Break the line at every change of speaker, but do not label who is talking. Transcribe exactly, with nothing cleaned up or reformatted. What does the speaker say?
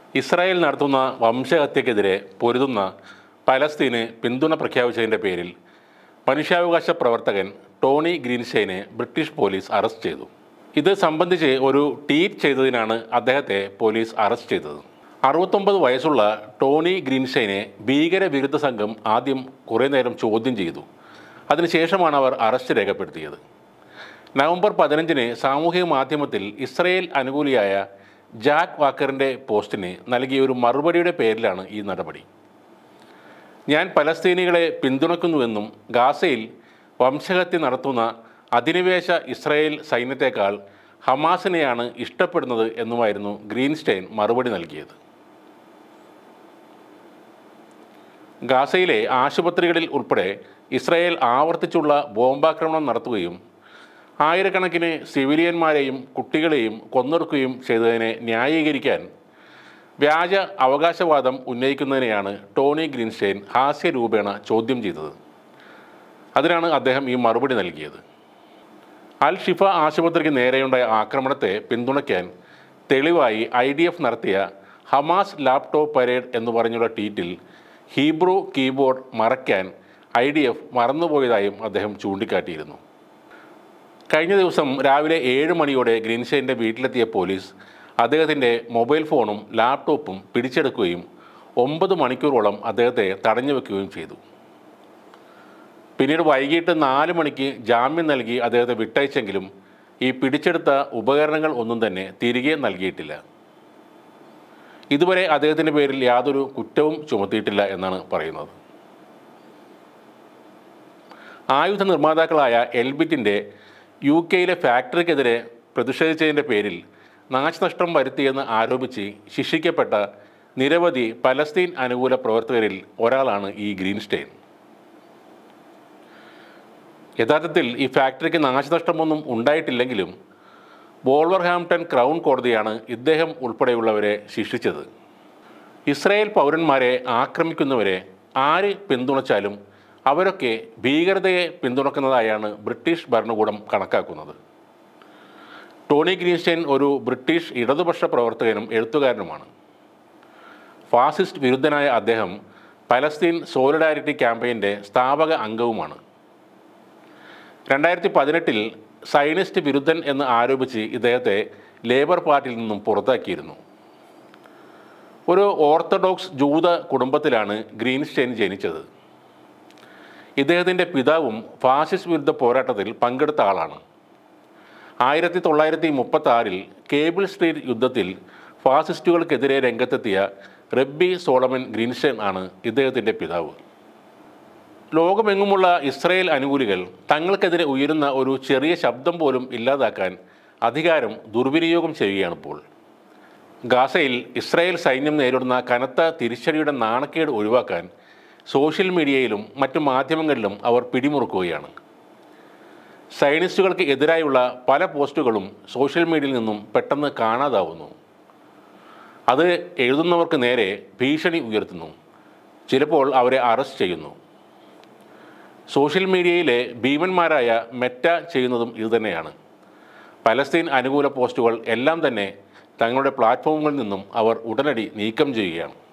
Israel നടത്തുന്ന വംശഹത്യക്കെതിരെ പൊരുതുന്ന പലസ്തീന് പിന്തുണ പ്രഖ്യാപിച്ചതിൻ്റെ പേരിൽ മനുഷ്യാവകാശ പ്രവർത്തകൻ ടോണി ഗ്രീൻസ്റ്റെയിനെ ബ്രിട്ടീഷ് പോലീസ് അറസ്റ്റ് ചെയ്തു. ഇത് സംബന്ധിച്ച് ഒരു ട്വീറ്റ് ചെയ്തതിനാണ് അദ്ദേഹത്തെ പോലീസ് അറസ്റ്റ് ചെയ്തത്. അറുപത്തൊമ്പത് വയസ്സുള്ള ടോണി ഗ്രീൻസ്റ്റെയിനെ ഭീകരവിരുദ്ധ സംഘം ആദ്യം കുറേ നേരം ചോദ്യം ചെയ്തു. അതിനുശേഷമാണ് അവർ അറസ്റ്റ് രേഖപ്പെടുത്തിയത്. നവംബർ പതിനഞ്ചിന് സാമൂഹിക മാധ്യമത്തിൽ ഇസ്രായേൽ അനുകൂലിയായ ജാക്ക് വാക്കറിൻ്റെ പോസ്റ്റിന് നൽകിയ ഒരു മറുപടിയുടെ പേരിലാണ് ഈ നടപടി. ഞാൻ പലസ്തീനികളെ പിന്തുണയ്ക്കുന്നുവെന്നും ഗാസയിൽ വംശഹത്യ നടത്തുന്ന അധിനിവേശ ഇസ്രായേൽ സൈന്യത്തെക്കാൾ ഹമാസിനെയാണ് ഇഷ്ടപ്പെടുന്നത് എന്നുമായിരുന്നു ഗ്രീൻസ്റ്റെയിൻ മറുപടി നൽകിയത്. ഗാസയിലെ ആശുപത്രികളിൽ ഉൾപ്പെടെ ഇസ്രായേൽ ആവർത്തിച്ചുള്ള ബോംബാക്രമണം നടത്തുകയും ആയിരക്കണക്കിന് സിവിലിയന്മാരെയും കുട്ടികളെയും കൊന്നൊടുക്കുകയും ചെയ്തതിനെ ന്യായീകരിക്കാൻ വ്യാജ അവകാശവാദം ഉന്നയിക്കുന്നതിനെയാണ് ടോണി ഗ്രീൻസ്റ്റെയിൻ ഹാസ്യരൂപേണ ചോദ്യം ചെയ്തത്. അതിനാണ് അദ്ദേഹം ഈ മറുപടി നൽകിയത്. അൽ ഷിഫ ആശുപത്രിക്ക് നേരെയുണ്ടായ ആക്രമണത്തെ പിന്തുണയ്ക്കാൻ തെളിവായി ഐ ഡി എഫ് നടത്തിയ ഹമാസ് ലാപ്ടോപ്പ് പരേഡ് എന്ന് പറഞ്ഞുള്ള ട്വീറ്റിൽ ഹീബ്രു കീബോർഡ് മറയ്ക്കാൻ ഐ ഡി എഫ് മറന്നുപോയതായും അദ്ദേഹം ചൂണ്ടിക്കാട്ടിയിരുന്നു. കഴിഞ്ഞ ദിവസം രാവിലെ ഏഴ് മണിയോടെ ഗ്രീൻസ്റ്റെയിൻ്റെ വീട്ടിലെത്തിയ പോലീസ് അദ്ദേഹത്തിൻ്റെ മൊബൈൽ ഫോണും ലാപ്ടോപ്പും പിടിച്ചെടുക്കുകയും ഒമ്പത് മണിക്കൂറോളം അദ്ദേഹത്തെ തടഞ്ഞു വെക്കുകയും ചെയ്തു. പിന്നീട് വൈകിട്ട് നാല് മണിക്ക് ജാമ്യം നൽകി അദ്ദേഹത്തെ വിട്ടയച്ചെങ്കിലും ഈ പിടിച്ചെടുത്ത ഉപകരണങ്ങൾ ഒന്നും തന്നെ തിരികെ നൽകിയിട്ടില്ല. ഇതുവരെ അദ്ദേഹത്തിൻ്റെ പേരിൽ യാതൊരു കുറ്റവും ചുമത്തിയിട്ടില്ല എന്നാണ് പറയുന്നത്. ആയുധ നിർമ്മാതാക്കളായ എൽബിറ്റിൻ്റെ യു കെയിലെ ഫാക്ടറിക്കെതിരെ പ്രതിഷേധിച്ചതിൻ്റെ പേരിൽ നാശനഷ്ടം വരുത്തിയെന്ന് ആരോപിച്ച് ശിക്ഷിക്കപ്പെട്ട നിരവധി പലസ്തീൻ അനുകൂല പ്രവർത്തകരിൽ ഒരാളാണ് ഈ ഗ്രീൻസ്റ്റെയിൻ. യഥാർത്ഥത്തിൽ ഈ ഫാക്ടറിക്ക് നാശനഷ്ടമൊന്നും ഉണ്ടായിട്ടില്ലെങ്കിലും വോൾവർഹാംപ്ടൺ ക്രൗൺ കോടതിയാണ് ഇദ്ദേഹം ഉൾപ്പെടെയുള്ളവരെ ശിക്ഷിച്ചത്. ഇസ്രായേൽ പൗരന്മാരെ ആക്രമിക്കുന്നവരെ ആര് പിന്തുണച്ചാലും അവരൊക്കെ ഭീകരതയെ പിന്തുണക്കുന്നതായാണ് ബ്രിട്ടീഷ് ഭരണകൂടം കണക്കാക്കുന്നത്. ടോണി ഗ്രീൻസ്റ്റെയിൻ ഒരു ബ്രിട്ടീഷ് ഇടതുപക്ഷ പ്രവർത്തകനും എഴുത്തുകാരനുമാണ്. ഫാസിസ്റ്റ് വിരുദ്ധനായ അദ്ദേഹം പലസ്തീൻ സോളിഡാരിറ്റി ക്യാമ്പയിൻ്റെ സ്ഥാപക അംഗവുമാണ്. രണ്ടായിരത്തി പതിനെട്ടിൽ സയനിസ്റ്റ് വിരുദ്ധൻ എന്ന് ആരോപിച്ച് ഇദ്ദേഹത്തെ ലേബർ പാർട്ടിയിൽ നിന്നും പുറത്താക്കിയിരുന്നു. ഒരു ഓർത്തഡോക്സ് ജൂത കുടുംബത്തിലാണ് ഗ്രീൻസ്റ്റെയിൻ ജനിച്ചത്. ഇദ്ദേഹത്തിൻ്റെ പിതാവും ഫാസിസ്റ്റ് വിരുദ്ധ പോരാട്ടത്തിൽ പങ്കെടുത്ത ആളാണ്. ആയിരത്തി തൊള്ളായിരത്തി മുപ്പത്തി ആറിൽ കേബിൾ സ്ട്രീറ്റ് യുദ്ധത്തിൽ ഫാസിസ്റ്റുകൾക്കെതിരെ രംഗത്തെത്തിയ റബ്ബി സോളമൻ ഗ്രീൻസ്റ്റെയിൻ ആണ് ഇദ്ദേഹത്തിൻ്റെ പിതാവ്. ലോകമെങ്ങുമുള്ള ഇസ്രായേൽ അനുകൂലികൾ തങ്ങൾക്കെതിരെ ഉയരുന്ന ഒരു ചെറിയ ശബ്ദം പോലും ഇല്ലാതാക്കാൻ അധികാരം ദുർവിനിയോഗം ചെയ്യുകയാണിപ്പോൾ. ഗാസയിൽ ഇസ്രായേൽ സൈന്യം നേരിടുന്ന കനത്ത തിരിച്ചടിയുടെ നാണക്കേട് ഒഴിവാക്കാൻ സോഷ്യൽ മീഡിയയിലും മറ്റു മാധ്യമങ്ങളിലും അവർ പിടിമുറുക്കുകയാണ്. സയനിസ്റ്റുകൾക്ക് എതിരായുള്ള പല പോസ്റ്റുകളും സോഷ്യൽ മീഡിയയിൽ നിന്നും പെട്ടെന്ന് കാണാതാവുന്നു. അത് എഴുതുന്നവർക്ക് നേരെ ഭീഷണി ഉയർത്തുന്നു. ചിലപ്പോൾ അവരെ അറസ്റ്റ് ചെയ്യുന്നു. സോഷ്യൽ മീഡിയയിലെ ഭീമന്മാരായ മെറ്റ ചെയ്യുന്നതും ഇതുതന്നെയാണ്. പലസ്തീൻ അനുകൂല പോസ്റ്റുകൾ എല്ലാം തന്നെ തങ്ങളുടെ പ്ലാറ്റ്ഫോമുകളിൽ നിന്നും അവർ ഉടനടി നീക്കം ചെയ്യുകയാണ്.